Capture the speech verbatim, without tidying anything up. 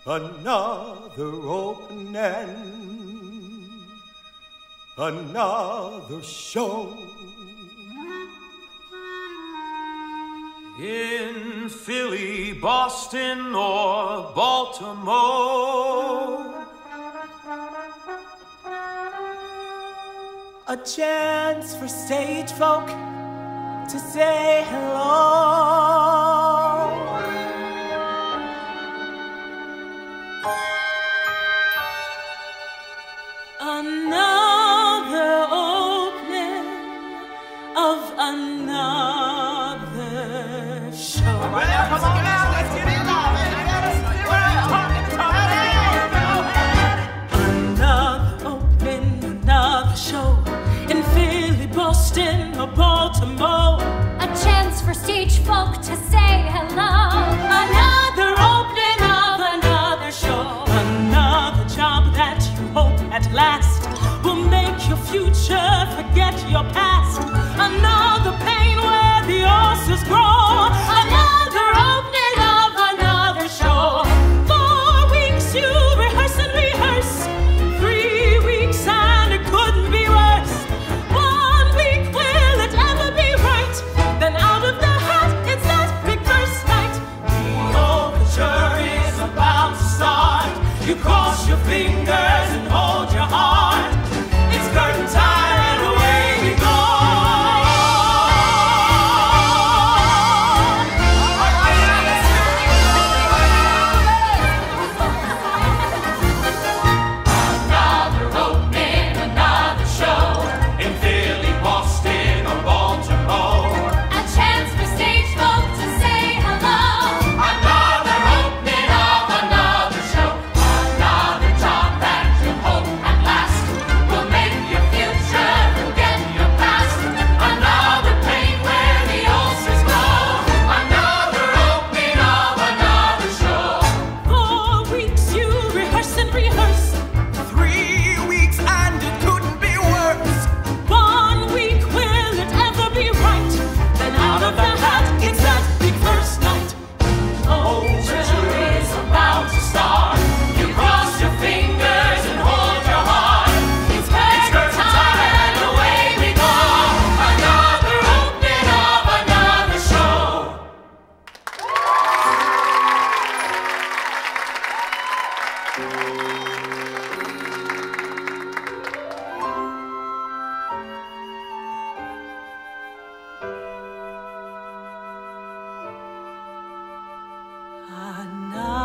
Another opening, another show. In Philly, Boston, or Baltimore, a chance for stage folk to say hello. Another opening of another show. All right, now, come on, get out. Let's get it now, man. Another opening, another show in Philly, Boston, or Baltimore. A chance for stage folk to say hello. Another opening of another show. Another job that you hope at last will make your future forget your past. Another pain where the ulcers grow. Another opening of another show. Four weeks you rehearse and rehearse. Three weeks and it couldn't be worse. One week, will it ever be right? Then out of the hat, it's that big first night. The overture is about to start. You cross your fingers and hold your heart. It's curtain time and away we go. another opening, another show. In Philly, Boston, or Baltimore, A chance for stage folk to say hello. another opening of another show. Another job that you hope at last will make your future forget your past. Another pain where the ulcers grow. Another opening of another show. Four weeks you rehearse and rehearse. Three weeks and it couldn't be worse. One week, will it ever be right? Then out of the hat, it's that big first night. Overture is about to start. You cross your fingers and hold your heart. It's It's curtain curtain time and away we go. Another opening of another show. Another